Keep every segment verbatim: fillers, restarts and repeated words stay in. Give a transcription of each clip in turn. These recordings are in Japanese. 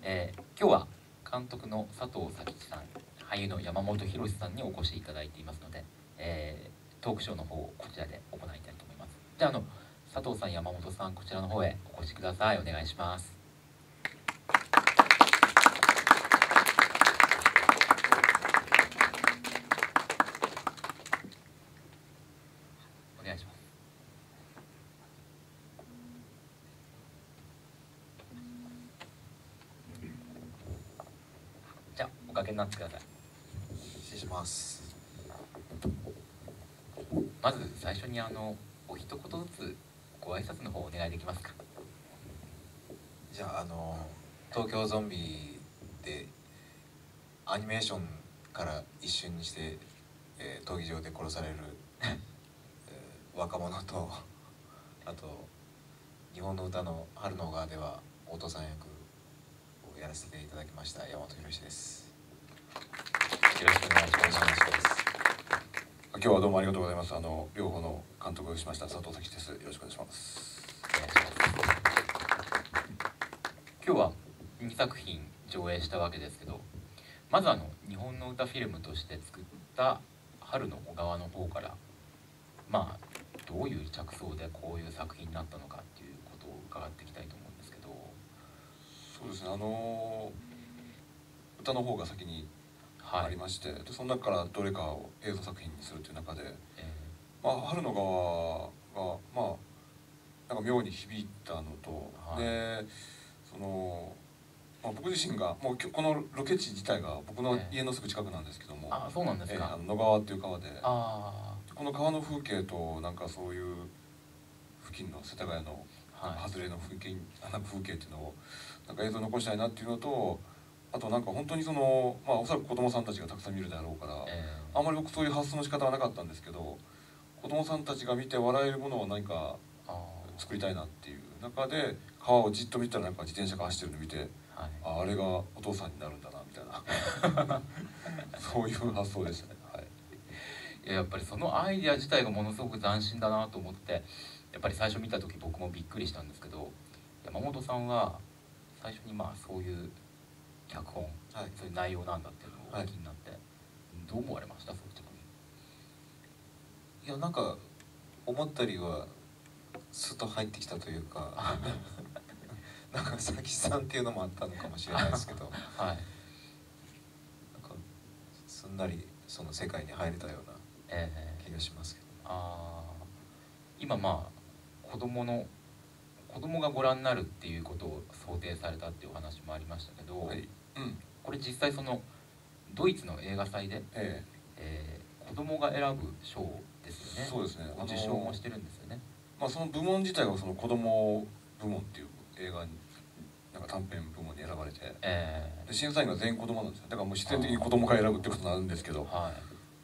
えー、今日は監督の佐藤佐吉さん、俳優の山本博さんにお越しいただいていますので、えー、トークショーの方をこちらで行いたいと思います。じゃあ、あの佐藤さん、山本さん、こちらの方へお越しください。お願いします。お願いします。じゃあ、おかけになってください。 失礼します。 まず最初にあのお一言ずつご挨拶の方お願いできますか。 じゃあ、あの東京ゾンビでアニメーションから一瞬にして、えー、闘技場で殺される、えー、若者と、あと日本の歌の春の川ではお父さん役をやらせていただきました山本博です。 よろしくお願いします。 今日はどうもありがとうございます。あの両方の監督をしました佐藤佐吉です。よろしくお願いします。 お願いします。今日はにさく品上映したわけですけど、まずあの日本の歌フィルムとして作った春の小川の方から、まあどういう着想でこういう作品になったのかっていうことを伺っていきたいと思うんですけど。 そうですね、あの歌の方が先にありまして、はい、でその中からどれかを映像作品にするという中で、えー、まあ春の川がまあなんか妙に響いたのと、はい、でその、まあ、僕自身がもうこのロケ地自体が僕の家のすぐ近くなんですけども、 えー、あ、そうなんですか。 えー、あの野川っていう川で、 あこの川の風景となんかそういう付近の世田谷の外れの風景、はい、風景っていうのをなんか映像に残したいなっていうのと、あとなんか本当にそのまあおそらく子供さんたちがたくさん見るであろうから、えー、あんまり僕そういう発想の仕方はなかったんですけど、子供さんたちが見て笑えるものを何か作りたいなっていう中で川をじっと見たらなんか自転車が走ってるのを見て、はい、あ, あれがお父さんになるんだなみたいなそういう発想でしたね。はい、 いや、やっぱりそのアイデア自体がものすごく斬新だなと思って、やっぱり最初見た時僕もびっくりしたんですけど、山本さんは最初にまあそういう脚本、はい、そういう内容なんだっていうのをお気になって、はい、どう思われました？率直に。 いや、なんか思ったよりはスッと入ってきたというかなんか佐吉さんっていうのもあったのかもしれないですけど、はい、なんかすんなりその世界に入れたような気がしますけど、えー、 あ今まあ子供の子供がご覧になるっていうことを想定されたっていうお話もありましたけど、はい、うん、これ実際そのドイツの映画祭で、えーえー、子供が選ぶ賞ですよね。 そうですね、 受賞もしてるんですよね。 まあ、その部門自体がその子供部門っていう映画になんか短編部門に選ばれて、えー、で審査員が全員子供なんですよ。だからもう必然的に子供が選ぶってことになるんですけど、はい、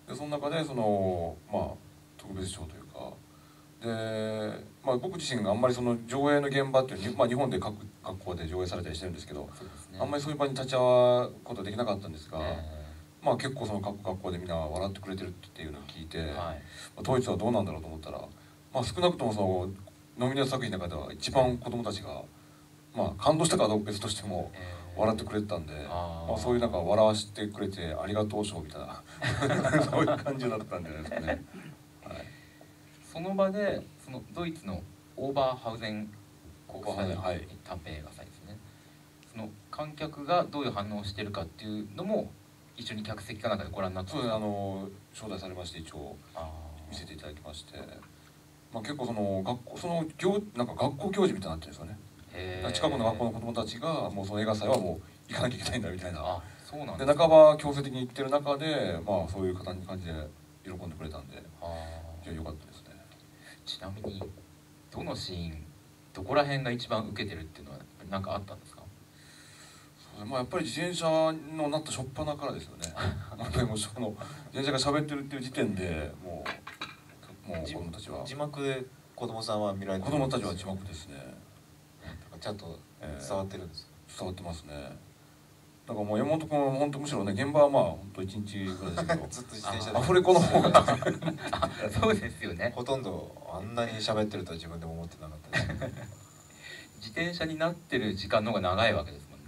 でその中でそのまあ特別賞というかで、まあ、僕自身があんまりその上映の現場っていうのは、まあ、日本で各学校で上映されたりしてるんですけど、そうですね、あんまりそういう場に立ち会うことできなかったんですが、えー、まあ結構その各学校でみんな笑ってくれてるっていうのを聞いて、はい、まあ、ドイツはどうなんだろうと思ったら、まあ、少なくともそのノミネート作品の中では一番子供たちが、まあ、感動したかどうか別としても笑ってくれてたんで、えー、あまあ、そういうなんか笑わせてくれてありがとう賞みたいなそういう感じだったんじゃないですかね。はい、 その場でそのドイツのオーバーハウゼン国際短編映画祭ですね、その観客がどういう反応をしてるかっていうのも一緒に客席かなんかでご覧になったんですか？ そうですね、あの招待されまして一応見せていただきまして、まあ、結構その学校その行なんか学校行事みたいになってるんですよね。近くの学校の子供たちがもうその映画祭はもう行かなきゃいけないんだみたいな。あ、そうなんですね。で半ば強制的に行ってる中で、まあ、そういう感じで喜んでくれたんで、いや良かったですね。 ちなみにどのシーンどこら辺が一番受けてるっていうのは何かあったんですか？ そう、まあ、やっぱり自転車のなった初っ端からですよねやっぱりもうその自転車が喋ってるっていう時点でもうもう子供たちは字幕で子供さんは見られてるんですよ。子供たちは字幕ですね。 ちゃんと伝わってるんです、 えー、伝わってますね。だからもう山本君は本当むしろね、現場はまあ本当一日ぐらいですけどずっと自転車でアフレコの方がそうですよね。 ほとんどあんなに喋ってるとは自分でも思ってなかったです自転車になってる時間の方が長いわけですもんね。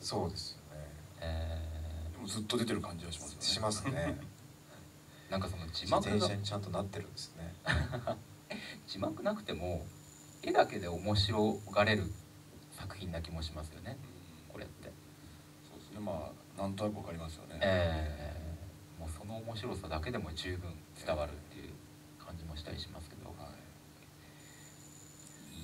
そうですよね。 えー、でもずっと出てる感じはしますよね。 しますね。 なんかその字幕が自転車にちゃんとなってるんですね。 字幕なくても絵だけで面白がれる作品な気もしますよね、うん、これって。 そうですね、まあなんとなくわかりますよね。 えー、もうその面白さだけでも十分伝わるっていう感じもしたりしますけど、はい、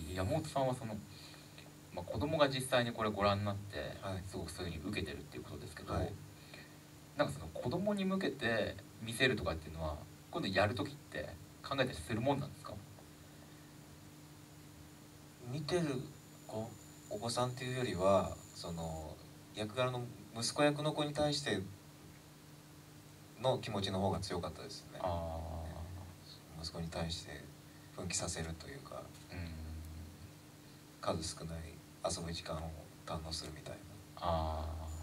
山本さんはその、まあ、子供が実際にこれご覧になってすごくそういうふうに受けてるっていうことですけど、はい、なんかその子供に向けて見せるとかっていうのは今度やる時って考えたりするもんなんですか？ 見てる子お子さんっていうよりはその役柄の息子役の子に対しての気持ちの方が強かったですね。あ息子に対して奮起させるというか、うん、数少ない遊ぶ時間を堪能するみたいな。あ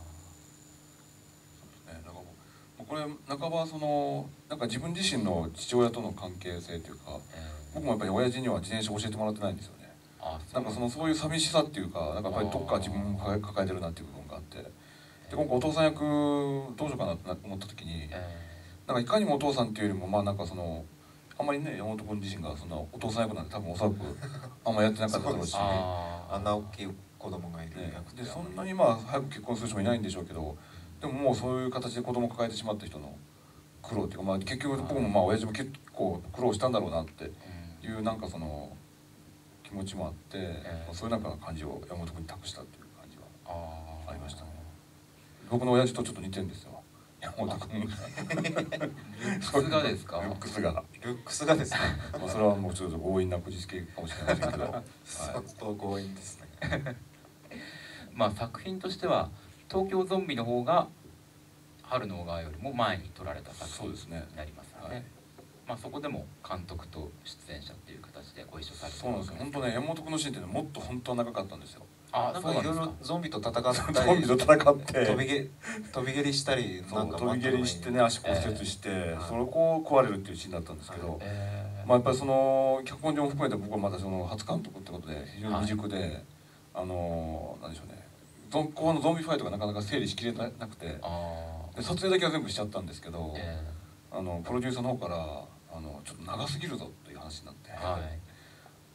そうですね。なんかもうこれ半ばそのなんか自分自身の父親との関係性というか、えー、僕もやっぱり親父には自転車教えてもらってないんですよね。なんかそのそういう寂しさっていうか、なんかやっぱりどっか自分も抱えてるなっていう部分があって、で今回お父さん役どうしようかなって思った時に、なんかいかにもお父さんっていうよりもまあなんかそのあんまりね山本君自身がそのお父さん役なんて多分おそらくあんまやってなかっただろうし、 あんな大きい子供がいる役でそんなにまあ早く結婚する人もいないんでしょうけど、でももうそういう形で子供を抱えてしまった人の苦労っていうか、まあ結局僕もまあ親父も結構苦労したんだろうなっていうなんかその気持ちもあって、えー、そういうなんか感じを山本君に託したっていう感じはありましたね。僕の親父とちょっと似てるんですよ、山本君。ルックスがですか？ ルックスが。 ルックスがですね。 まあそれはもうちょっと強引なこじつけかもしれませんけど、 相当強引ですね。 まあ作品としては東京ゾンビの方が春の小川よりも前に撮られた作品になりますよね。まあそこでも監督と出演者っていう形でご一緒されて。 そうなんですよ。本当ね山本君のシーンってもっと本当は長かったんですよ。 あ、なんかいろいろゾンビと戦ったり、 ゾンビと戦って飛び蹴飛び蹴りしたり、 なんか飛び蹴りしてね足骨折して、えー、それこを壊れるっていうシーンだったんですけど、えー、まあやっぱりその脚本上も含めて僕はまたその初監督ってことで非常に未熟で、はい、あのなんでしょうね、後半のゾンビファイトがなかなか整理しきれなくて、で撮影だけは全部しちゃったんですけど、えー、あのプロデューサーの方からあのちょっと長すぎるぞっていう話になって、はい、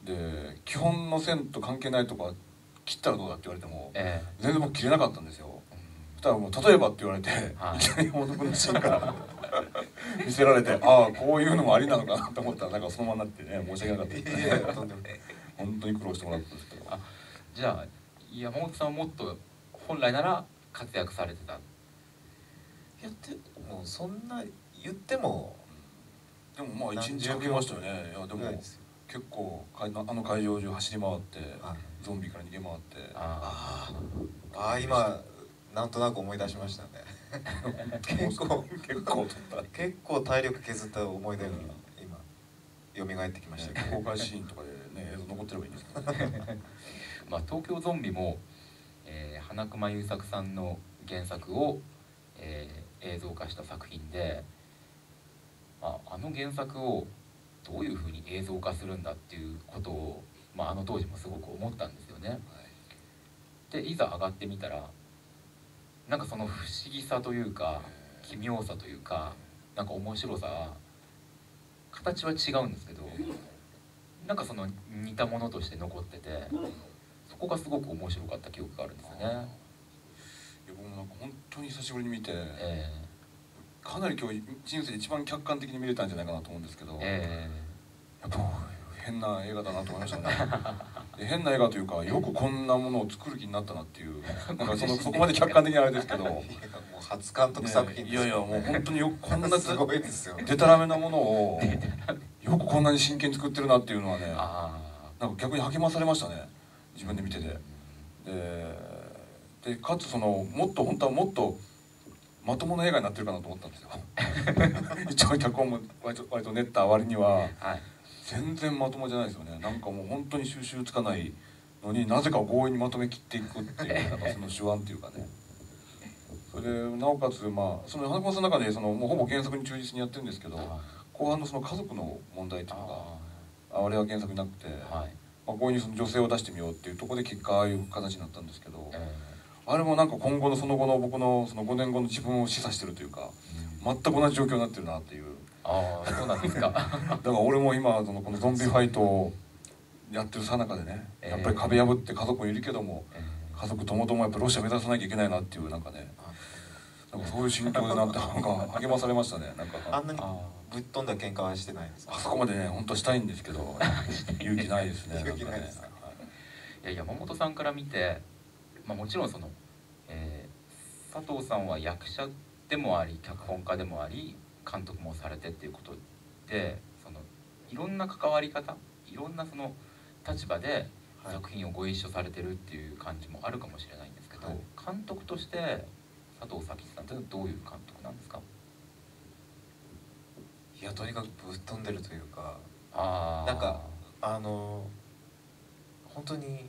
で基本の線と関係ないとこは切ったらどうだって言われても、えー、全然僕切れなかったんですよ。そしたらもう例えばって言われて、はい、いきなり山本君のシーンから見せられて、ああこういうのもありなのかなと思ったらなんかそのままになってね、申し訳なかったですね。本当に苦労してもらったんですけど。あ、 じゃあ山本さんはもっと本来なら活躍されてた。 いやってもうそんな言っても、 でもまあ一日かけましたよね。いやでも結構あの会場中走り回って、はい、ゾンビから逃げ回って。 ああ今なんとなく思い出しましたね。結構結構結構体力削った思い出が今蘇ってきましたけど、 公開シーンとかでね映像残ってればいいんですけどね。 まあ東京ゾンビも、えー、花熊優作さんの原作を、えー、映像化した作品で、まあ、あの原作をどういうふうに映像化するんだっていうことを、まあ、あの当時もすごく思ったんですよね。でいざ上がってみたらなんかその不思議さというか奇妙さというかなんか面白さは形は違うんですけどなんかその似たものとして残っててそこがすごく面白かった記憶があるんですよね。いや僕もなんか本当に久しぶりに見て、えー、かなり今日人生で一番客観的に見れたんじゃないかなと思うんですけど、えー、やっぱ変な映画だなと思いましたね。変な映画というかよくこんなものを作る気になったなっていうなんかそのそこまで客観的にあれですけどもう初監督作品です、ね、いやいやもう本当によくこんなすごいですよ、ね、 デタラメなものをよくこんなに真剣に作ってるなっていうのはねなんか逆に励まされましたね自分で見てて。で, でかつそのもっと本当はもっとまともな映画になってるかなと思ったんですよ。一応脚本も割 と, 割と練った割には、はい、全然まともじゃないですよね。なんかもう本当に収集つかないのになぜか強引にまとめきっていくっていうなんかその手腕っていうかね。それでなおかつまあその花子さんの中でそのもうほぼ原作に忠実にやってるんですけど、後半のその家族の問題っていうのがあれは原作になくて、はい、まあ、強引にその女性を出してみようっていうところで結果ああいう形になったんですけど、えー、 あれもなんか今後のその後の僕のそのごねんごの自分を示唆してるというか、うん、全く同じ状況になってるなっていう。 ああそうなんですか。だから俺も今そのこのゾンビファイトをやってるさなかでね、やっぱり壁破って家族もいるけども、えー、家族ともともやっぱロシア目指さなきゃいけないなっていうなんかね、なんかそういう心境でなってなんか励まされましたね。なんかあんなにぶっ飛んだ喧嘩はしてないんですか？ あそこまでね本当したいんですけど勇気ないですね。 勇気ないですね。 いや山本さんから見て、まあ、もちろんその、えー、佐藤さんは役者でもあり脚本家でもあり監督もされてっていうことで、そのいろんな関わり方、いろんなその立場で作品をご一緒されてるっていう感じもあるかもしれないんですけど、はい、監督として佐藤咲さんってどういう監督なんですか？ いやとにかくぶっ飛んでるというか、 あなんかあの本当に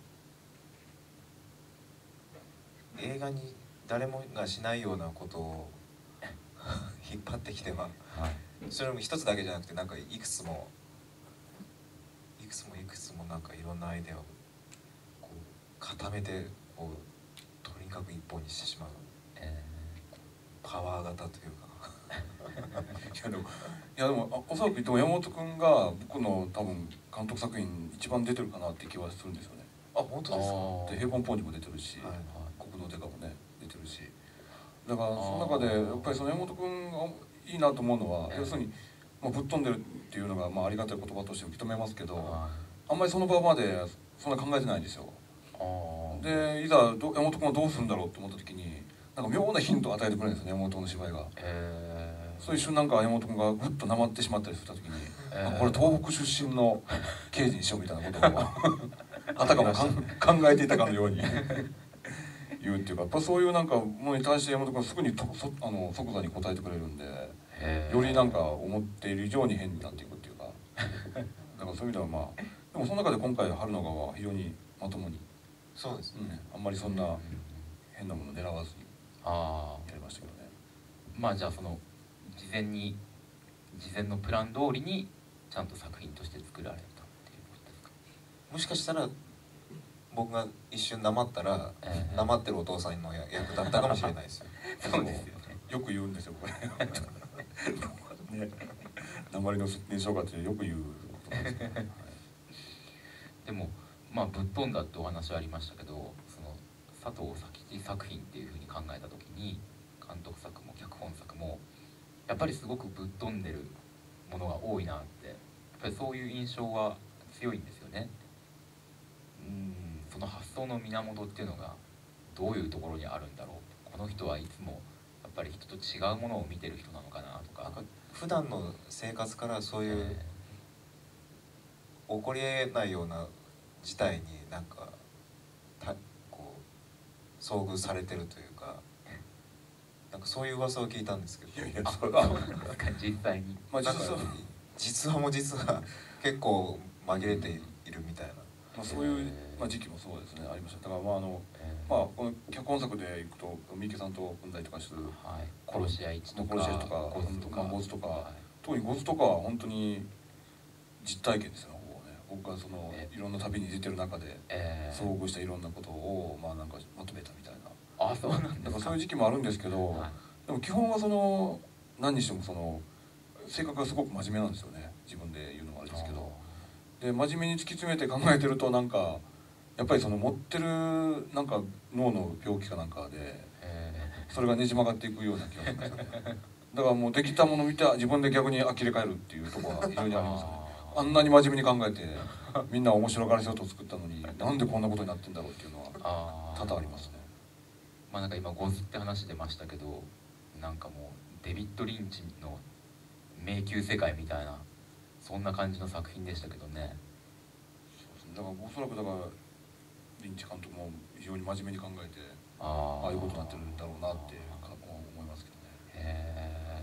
映画に誰もがしないようなことを引っ張ってきては、はい、それも一つだけじゃなくてなんかいくつもいくつもいくつもなんかいろんなアイデアをこう固めてこうとにかく一本にしてしまう、えー、パワー型というかいやでもいやでもおそらく言っても山本君が僕の多分監督作品一番出てるかなって気はするんですよね。 あ本当ですか？ で平凡ポンにも出てるし、はいはい、国道デカもね出てるし、だからその中でやっぱりその山本君がいいなと思うのは、要するに、まあ、ぶっ飛んでるっていうのがまあありがたい言葉として認めますけど、あんまりその場までそんな考えてないんですよ。でいざ山本君はどうするんだろうと思った時になんか妙なヒントを与えてくれるんですよね、山本君の芝居が。そう一瞬なんか山本君がグッとなまってしまったりした時に、これ東北出身の刑事にしようみたいなことをあたかも考えていたかのように言うっていうか、やっぱそういうなんかものに対して山本君はすぐにとそあの即座に答えてくれるんで、よりなんか思っている以上に変になっていくっていうかだからそういう意味ではまあでもその中で今回春の川は非常にまともに、 そうですね、 うん、あんまりそんな変なもの狙わずにやりましたけどね。 まあじゃあその事前に事前のプラン通りにちゃんと作品として作られたっていうことですか？ もしかしたら僕が一瞬なまったら、えー、なまってるお父さんの役だったかもしれないですよ。 そうですよね。 よく言うんですよこれね、なまりの年少化ってよく言うことなんですけど、はい、 でもまあぶっ飛んだってお話ありましたけど、その佐藤咲作品っていうふうに考えた時に監督作も脚本作もやっぱりすごくぶっ飛んでるものが多いなって、やっぱりそういう印象は強いんですよね。うん、その発想の源っていうのがどういうところにあるんだろう、この人はいつもやっぱり人と違うものを見てる人なのかなとか、なんか普段の生活からそういう、えー、起こりえないような事態になんかたこう遭遇されてるというか、なんかそういう噂を聞いたんですけど、いやいやそう実際に、 まあ、実は実話も実は結構紛れているみたいな、 まあ、そういう、まあ、時期もそうですねありました。だからまああの、まあ、この脚本作でいくと三池さんと組んだりとかする、 はい、殺し屋いちとか殺し屋とかゴズとか、ゴズとか、はい、特にゴズとかは本当に実体験ですよね。僕がそのいろんな旅に出てる中で遭遇したいろんなことをまあなんかまとめたみたいな。 あ、そうなんですか。 だからそういう時期もあるんですけど、はい、でも基本はその何にしてもその性格がすごく真面目なんですよね。自分で言うのもあれですけど、で真面目に突き詰めて考えてるとなんかやっぱりその持ってるなんか脳の病気かなんかでそれがねじ曲がっていくような気がするんですよね。だからもうできたものを見て自分で逆に呆れ返るっていうところは非常にありますね。あんなに真面目に考えてみんな面白がらせようと作ったのになんでこんなことになってんだろうっていうのは多々ありますね。 まあなんか今ゴズって話出ましたけど、なんかもうデビッド・リンチの迷宮世界みたいなそんな感じの作品でしたけどね。 そうですね。だからおそらくだからリンチ監督も非常に真面目に考えてああいうことになってるんだろうなって思いますけどね。 へ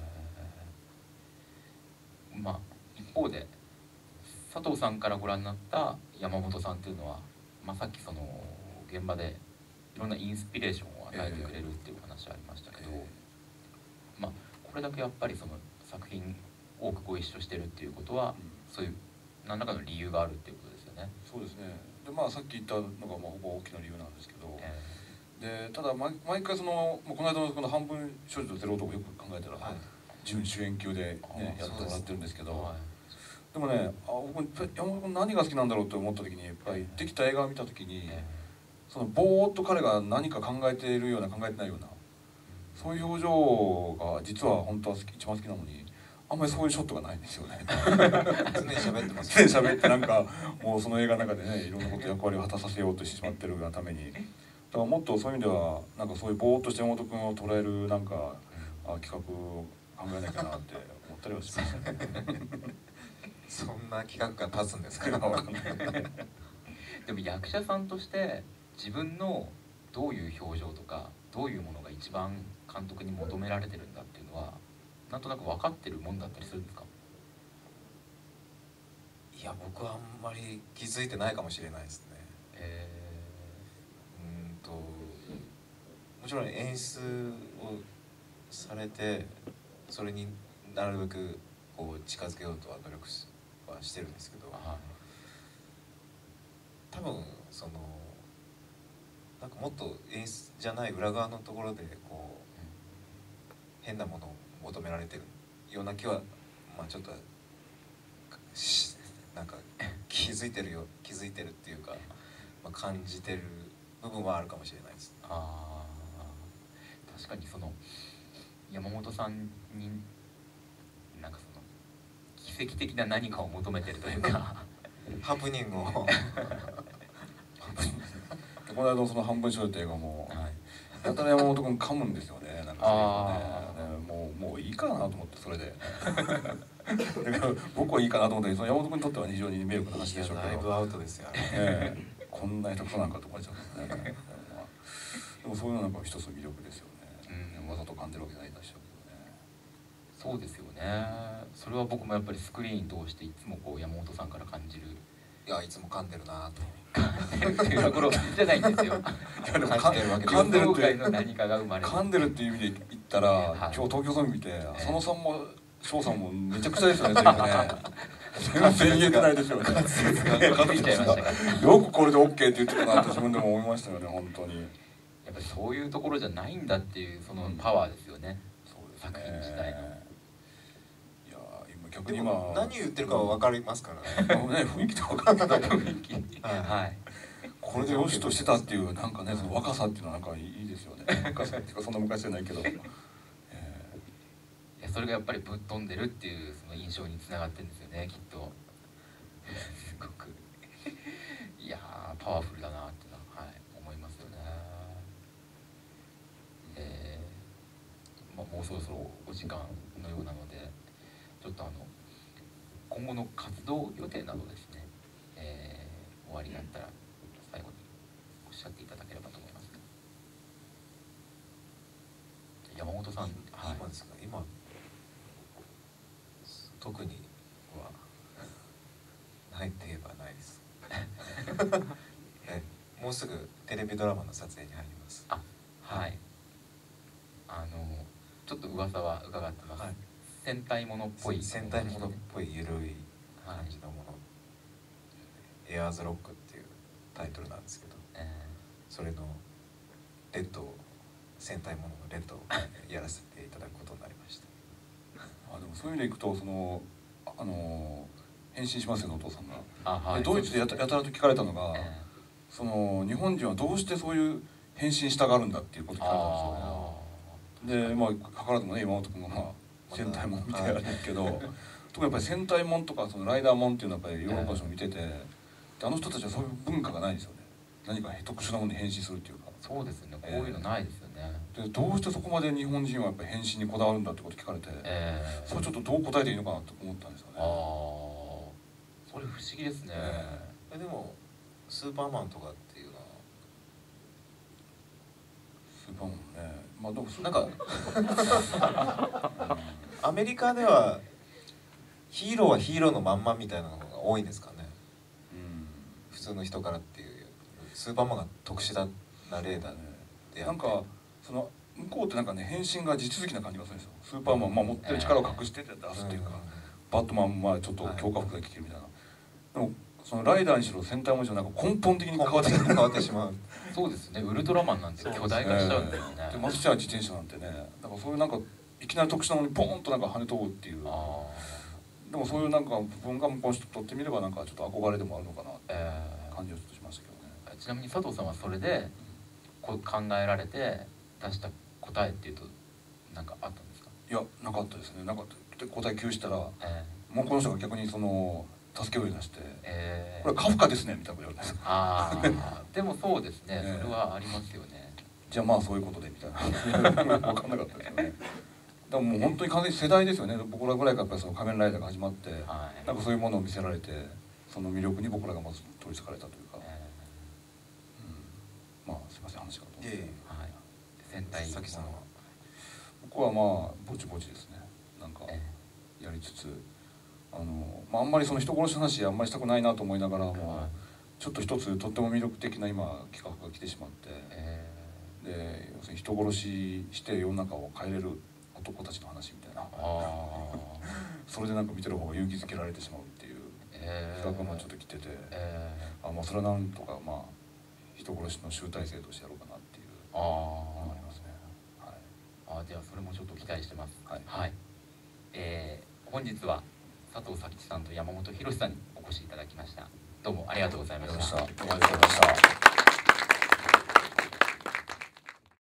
え。まあ一方で佐藤さんからご覧になった山本さんっていうのは、まあ、さっきその現場でいろんなインスピレーションを与えてくれるっていう話ありましたけど、えー、まあこれだけやっぱりその作品多くご一緒してるっていうことは、うん、そういう何らかの理由があるっていうことですよね。 そうですね。でまあさっき言ったのがまあほぼ大きな理由なんですけど、えー、 でただ毎毎回そのこの間のこの半分少女とゼロ男よく考えたら、はい、自分主演級で、ね、やってもらってるんですけど、はい、でもねあ僕山本君何が好きなんだろうって思った時にやっぱりできた映画を見た時に、そのぼーっと彼が何か考えているような考えてないようなそういう表情が実は本当は好き一番好きなのにあんまりそういうショットがないんですよね。 常に喋ってます、 ね、常に喋ってなんかもうその映画の中でねいろんなこと役割を果たさせようとしてしまってるがためにだからもっとそういう意味ではなんかそういうぼーっとした山本君を捉えるなんかあ企画を考えなきゃなって思ったりはしましたね。 そんな企画が立つんですか。 でも役者さんとして自分のどういう表情とかどういうものが一番監督に求められてるんだっていうのはなんとなく分かってるもんだったりするんですか？ いや僕はあんまり気づいてないかもしれないですね。えー、うんともちろん演出をされてそれになるべくこう近づけようとは努力はしてるんですけど、はい、多分そのなんかもっと演出じゃない裏側のところでこう、うん、変なものを求められてるような気はまあちょっとなんか気づいてるよ気づいてるっていうか、まあ、感じてる部分はあるかもしれないですね。 あ確かにその山本さんになんかその奇跡的な何かを求めてるというかハプニングをこの間のその半分少女って映画も、はい、やたら山本君噛むんですよね。なんかそういうのね、もうもういいかなと思ってそれで。だから僕はいいかなと思ったけど、その山本君にとっては非常に迷惑な話でしょうけど。 だいぶアウトですよ。 ね、こんな下手くそなんかと思っちゃうんですね。でもそういうのなんか一つの魅力ですよね。うん、わざと噛んでるわけないでしょうけどね。 そうですよね。それは僕もやっぱりスクリーン通していつもこう山本さんから感じる。 いやいつも噛んでるなと。 噛んでるっていうところじゃないんですよ。 噛んでるわけ噛んでるっての何かが生まれる。 噛んでるっていう意味で言ったら、はい、今日東京ゾンビ見て浅野さんも翔さんもめちゃくちゃですよね。全然言えてないでしょうね。よくこれで オーケー って言ってたなって自分でも思いましたよね本当に。 やっぱりそういうところじゃないんだっていうそのパワーですよね。 うん、そうですね。 作品自体の。 逆に今何言ってるかは分かりますからね。 ね雰囲気と分かんない雰囲気。はい。 これでよしとしてたっていうなんかねその若さっていうのはなんかいいですよね。若さっていうかそんな昔じゃないけど。えー、いやそれがやっぱりぶっ飛んでるっていうその印象につながってるんですよねきっと。すごくいやーパワフルだなってのは、はい、思いますよね。えー、まあ、もうそろそろお時間のようなので。ちょっとあの今後の活動予定などですね、えー、終わりになったら最後におっしゃっていただければと思います。山本さん、 はい、今ですか今特にはないと言えばないです。えもうすぐテレビドラマの撮影に入ります。 あ、はい。あのちょっと噂は伺ってます。はい、戦隊ものっぽい戦隊ものっぽいゆるい感じのもの、はい、エアーズロックっていうタイトルなんですけど、えー、それのレッドを戦隊もののレッドをやらせていただくことになりました。 あでもそういう意味でいくとそのあの変身しますよねお父さんが。 あ、はい、 ドイツでやたやたらと聞かれたのが、えー、その日本人はどうしてそういう変身したがるんだっていうことを聞かれたんですよね。でまあ図らずもね山本君がまあ戦隊もん見てやるんですけど、特にやっぱり戦隊もんとかそのライダーもんっていうのはやっぱりヨーロッパの人も見てて、であの人たちはそういう文化がないんですよね。何か特殊なものに変身するっていうか。 そうですね。こういうのないですよね。 でどうしてそこまで日本人はやっぱり変身にこだわるんだってこと聞かれて、えー、それちょっとどう答えていいのかなと思ったんですよね。 ああ、それ不思議ですね。 えー、でもスーパーマンとかっていうのはスーパーマンね。まあでもなんかアメリカではヒーローはヒーローのまんまみたいなのが多いんですかね。うん、普通の人からっていうスーパーマンが特殊な例だね。 なんかその向こうってなんかね変身が地続きな感じがするんですよ。スーパーマン、まあ、持ってる力を隠して出すっていうか、えー、バットマンはちょっと強化服が着てるみたいな、はい、でもそのライダーにしろ戦隊もんにしろなんか根本的に変わって変わってしまう。 そうですね、ウルトラマンなんて巨大化しちゃうんですね。 でましてや自転車なんてね、だからそういうなんかいきなり特殊なのにポーンとなんか跳ね飛ぶっていう。でもそういうなんか部分が向こうの人にとってみればなんかちょっと憧れでもあるのかなって感じをちょっとしましたけどね。 ちなみに佐藤さんはそれでこう考えられて出した答えっていうと何かあったんですか？ いやなかったですね。なんか答え急したら、えー、もうこの人が逆にその助けを出して、えー、これカフカですねみたいなこと言われて。 ああでもそうですね、えー、それはありますよね。 じゃあまあそういうことでみたいな分かんなかったですよね。でももう本当に完全に世代ですよね。僕らぐらいからやっぱりその仮面ライダーが始まって、はい、なんかそういうものを見せられて、その魅力に僕らがまず取りつかれたというか、えーうん、まあすいません話がと。 はい。戦隊さきさんは僕はまあぼちぼちですね。なんかやりつつ、あのまああんまりその人殺しの話あんまりしたくないなと思いながらも、はい、ちょっと一つとっても魅力的な今企画が来てしまって、えー、で要するに人殺しして世の中を変えれる男たちの話みたいなそれでなんか見てる方が勇気づけられてしまうっていう企画がちょっと来てて、えー、あまあそれはなんとかまあ人殺しの集大成としてやろうかなっていうのがありますね。 はい、あではそれもちょっと期待してます。はい、はい、えー、本日は佐藤咲さんと山本博さんにお越しいただきました。どうもありがとうございました。 どうもありがとうございました。